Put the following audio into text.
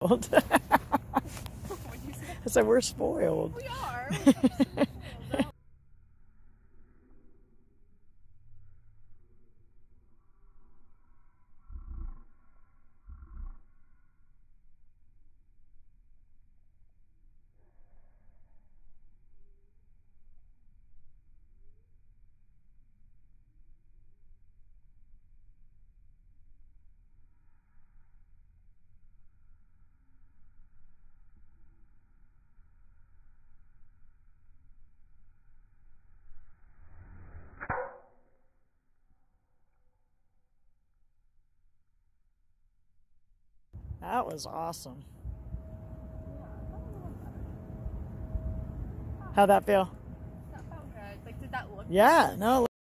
What'd you say? I said we're spoiled. We are. We're so spoiled. That was awesome. How'd that feel? That felt good. Like, did that look Yeah, no.